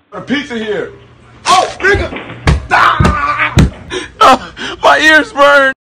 A pizza here. Oh, nigga! My ears burn.